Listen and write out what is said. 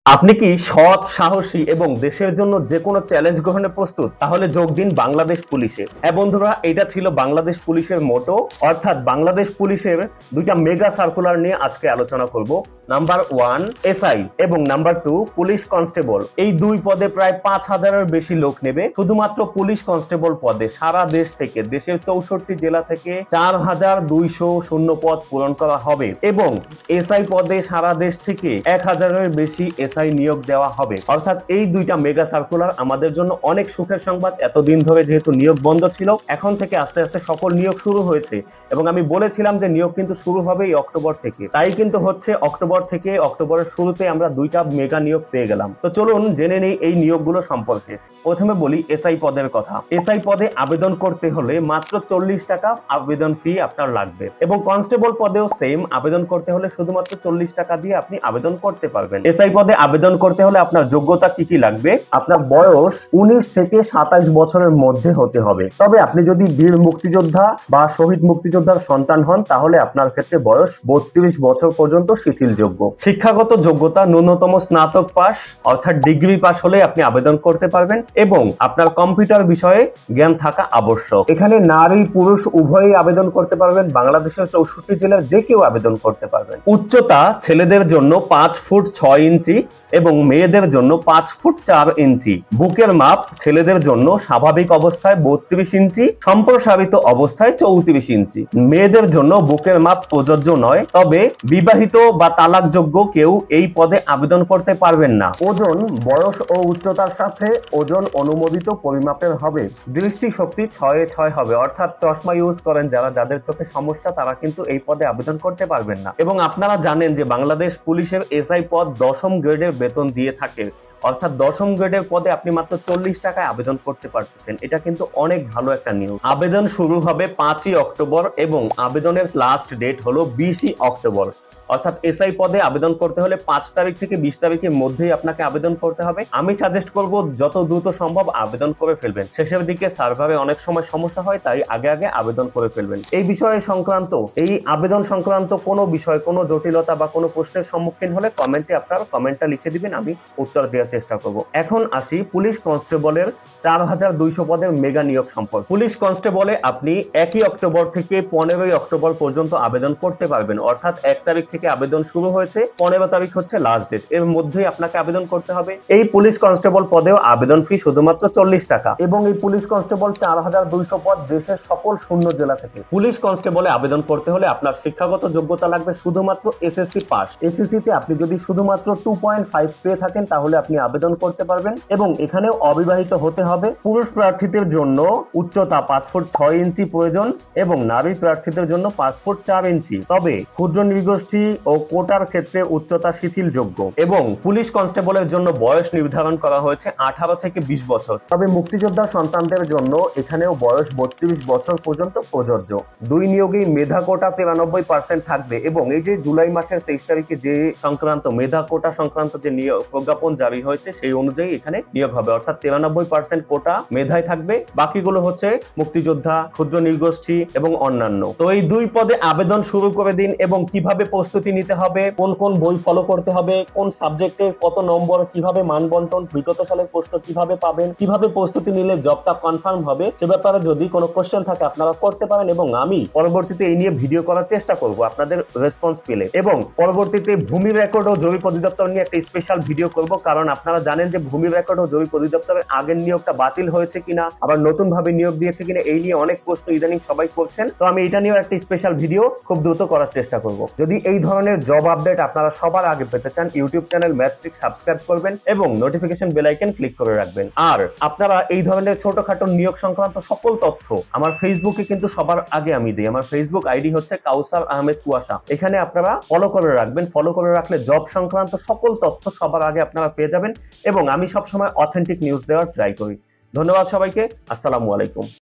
আপনি কি সৎ, সাহসী এবং দেশের জন্য যে কোনো চ্যালেঞ্জ গ্রহণে প্রস্তুত? তাহলে যোগ দিন বাংলাদেশ পুলিশে। হ্যাঁ বন্ধুরা, এটা ছিল বাংলাদেশ পুলিশের মোটো, অর্থাৎ বাংলাদেশ পুলিশের দুইটা মেগা সার্কুলার নিয়ে আজকে আলোচনা করব। নাম্বার 1 এসআই এবং নাম্বার 2 পুলিশ কনস্টেবল। এই দুই পদে প্রায় 5,000-এর বেশি লোক নেবে। শুধুমাত্র পুলিশ কনস্টেবল পদে সারা দেশ থেকে, দেশের 64 জেলা থেকে 4,200 শূন্য পদ পূরণ করা হবে এবং এসআই পদে সারা দেশ থেকে 1,000-এর বেশি এসআই নিয়োগ দেওয়া হবে। অর্থাৎ এই দুইটা মেগা সার্কুলার আমাদের জন্য অনেক সুখের সংবাদ। এতদিন ধরে যেহেতু নিয়োগ বন্ধ ছিল, এখন থেকে আস্তে আস্তে সকল নিয়োগ শুরু হয়েছে এবং আমি বলেছিলাম যে নিয়োগ কিন্তু শুরু হবে এই অক্টোবর থেকে। তাই কিন্তু হচ্ছে অক্টোবর থেকে, অক্টোবরের শুরুতে আমরা দুইটা মেগা নিয়োগ পেয়ে গেলাম। তো চলুন জেনে নেই এই নিয়োগগুলো সম্পর্কে। প্রথমে বলি এসআই পদের কথা। এসআই পদে আবেদন করতে হলে মাত্র 40 টাকা আবেদন ফি আপনার লাগবে এবং কনস্টেবল পদেও সেম, আবেদন করতে হলে শুধুমাত্র 40 টাকা দিয়ে আপনি আবেদন করতে পারবেন। এসআই পদে আবেদন করতে হলে আপনার যোগ্যতা কি কি লাগবে? আপনার বয়স 19 থেকে 27 বছরের মধ্যে হতে হবে। তবে আপনি যদি বীর মুক্তিযোদ্ধা বা শহীদ মুক্তিযোদ্ধার সন্তান হন তাহলে আপনার ক্ষেত্রে বয়স 32 বছর পর্যন্ত শিথিলযোগ্য। শিক্ষাগত যোগ্যতা ন্যূনতম স্নাতক পাস অর্থাৎ ডিগ্রি পাস হলে আপনি আবেদন করতে পারবেন এবং আপনার কম্পিউটার বিষয়ে জ্ঞান থাকা আবশ্যক। এখানে নারী পুরুষ উভয়ই আবেদন করতে পারবেন। বাংলাদেশের 64 জেলার যে কেউ আবেদন করতে পারবেন। উচ্চতা ছেলেদের জন্য 5 ফুট 6 ইঞ্চি এবং মেয়েদের জন্য 5 ফুট 4 ইঞ্চি। বুকের মাপ ছেলেদের জন্য স্বাভাবিক অবস্থায় 32 ইঞ্চি, সম্প্রসারিত অবস্থায় 34 ইঞ্চি। মেয়েদের জন্য বুকের মাপ প্রযোজ্য নয়, তবে বিবাহিত বা তালাকযোগ্য কেউ এই পদে আবেদন করতে পারবেন না। ওজন বয়স ও উচ্চতার সাথে ওজন অনুমোদিত পরিমাপের হবে। দৃষ্টিশক্তি 6/6 হবে, অর্থাৎ চশমা ইউজ করেন যারা, যাদের চোখে সমস্যা, তারা কিন্তু এই পদে আবেদন করতে পারবেন না। এবং আপনারা জানেন যে বাংলাদেশ পুলিশের এসআই পদ 10ম গ্রেডের বেতন দিয়ে থাকে, অর্থাৎ 10ম গ্রেডের পদে আপনি মাত্র 40 টাকায় আবেদন করতে পারতেছেন। এটা কিন্তু অনেক ভালো একটা নিউজ। আবেদন শুরু হবে 5ই অক্টোবর এবং আবেদনের লাস্ট ডেট হলো 20ই অক্টোবর। অর্থাৎ এসআই পদে আবেদন করতে হলে 5 তারিখ থেকে 20 তারিখের মধ্যেই আপনাকে আবেদন করতে হবে। আমি সাজেস্ট করব যত দ্রুত সম্ভব আবেদন করে ফেলবেন। শেষের দিকে সার্ভারে অনেক সময় সমস্যা হয়, তাই আগে আগে আবেদন করে ফেলবেন। এই বিষয়ে সংক্রান্ত, এই আবেদন সংক্রান্ত কোনো বিষয়, কোনো জটিলতা বা কোনো প্রশ্নের সম্মুখীন হলে কমেন্টে আপনার কমেন্টটা লিখে দিবেন, আমি উত্তর দেওয়ার চেষ্টা করব। এখন আসি পুলিশ কনস্টেবলের 4,200 পদের মেগা নিয়োগ সম্পর্কে। পুলিশ কনস্টেবলে আপনি 1ই অক্টোবর থেকে 15ই অক্টোবর পর্যন্ত আবেদন করতে পারবেন। অর্থাৎ 1 তারিখ থেকে আবেদন শুরু হয়েছে, 15 তারিখ হচ্ছে লাস্ট ডেট, এর মধ্যেই আপনাকে আবেদন করতে হবে। এই পুলিশ কনস্টেবল পদেও আবেদন ফি শুধুমাত্র 40 টাকা এবং এই পুলিশ কনস্টেবল 4,200 পদ দেশের সকল শূন্য জেলা থেকে। পুলিশ কনস্টেবলে আবেদন করতে হলে আপনার শিক্ষাগত যোগ্যতা লাগবে শুধুমাত্র এসএসসি পাস। এসএসসি তে আপনি যদি শুধুমাত্র 2.5 পেয়ে থাকেন তাহলে আপনি আবেদন করতে পারবেন এবং এখানেও অবিবাহিত হতে হবে। পুরুষ প্রার্থীদের জন্য উচ্চতা 5 ফুট 6 ইঞ্চি প্রয়োজন এবং নারী প্রার্থীদের জন্য 5 ফুট 4 ইঞ্চি। তবে ক্ষুদ্র নৃগোষ্ঠী ও কোটার ক্ষেত্রে উচ্চতা শিথিলযোগ্য এবং পুলিশ কনস্টেবলের জন্য বয়স নির্ধারণ করা হয়েছে 18 থেকে 20 বছর। তবে মুক্তিযোদ্ধা সন্তানদের জন্য এখানেও বয়স 32 বছর পর্যন্ত প্রযোজ্য। দুই নিয়োগেই মেধা কোটা 93% থাকবে এবং এই যে জুলাই মাসের 23 তারিখে যে সংক্রান্ত মেধা কোটা সংক্রান্ত যে নিয়োগ প্রজ্ঞাপন জারি হয়েছে সেই অনুযায়ী এখানে নিয়োগ হবে, অর্থাৎ 93% কোটা মেধায় থাকবে, বাকিগুলো হচ্ছে মুক্তিযোদ্ধা, ক্ষুদ্র নৃগোষ্ঠী এবং অন্যান্য। তো এই দুই পদে আবেদন শুরু করে দিন এবং কিভাবে প্রস্তুতি নিতে হবে, কোন কোন বই ফলো করতে হবে, কোন সাবজেক্টে কত নম্বর, কিভাবে মান বন্টন, বিগত সালের প্রশ্ন কিভাবে পাবেন, কিভাবে প্রস্তুতি নিলে জবটা কনফার্ম হবে, সে ব্যাপারে যদি কোনো কোশ্চেন থাকে আপনারা করতে পারেন এবং আমি পরবর্তীতে এই নিয়ে ভিডিও করার চেষ্টা করব আপনাদের রেসপন্স পেলে। এবং পরবর্তীতে ভূমি রেকর্ড ও জরিপ অধিদপ্তর নিয়ে একটা স্পেশাল ভিডিও করব, কারণ আপনারা জানেন যে ভূমি রেকর্ড ও জরিপ অধিদপ্তরের আগের নিয়োগটা বাতিল হয়েছে কিনা, আবার নতুন ভাবে নিয়োগ দিয়েছে কিনা, এই নিয়ে অনেক প্রশ্ন ইদানিং সবাই করছেন। তো আমি এটা নিয়েও একটা স্পেশাল ভিডিও খুব দ্রুত করার চেষ্টা করব। যদি এই ধরনের জব আপডেট আপনারা সবার আগে পেতে চান, ইউটিউব চ্যানেল ম্যাথট্রিক্স সাবস্ক্রাইব করবেন এবং নোটিফিকেশন বেল আইকন ক্লিক করে রাখবেন। আর আপনারা এই ধরনের ছোটখাটো নিয়োগ সংক্রান্ত সকল তথ্য আমার ফেসবুকে কিন্তু সবার আগে আমি দিই। আমার ফেসবুক আইডি হচ্ছে কাউসার আহমেদ কুয়াশা। এখানে আপনারা ফলো করে রাখবেন। ফলো করে রাখলে জব সংক্রান্ত সকল তথ্য সবার আগে আপনারা পেয়ে যাবেন এবং আমি সবসময় অথেন্টিক নিউজ দেওয়ার ট্রাই করি। ধন্যবাদ সবাইকে। আসসালামু আলাইকুম।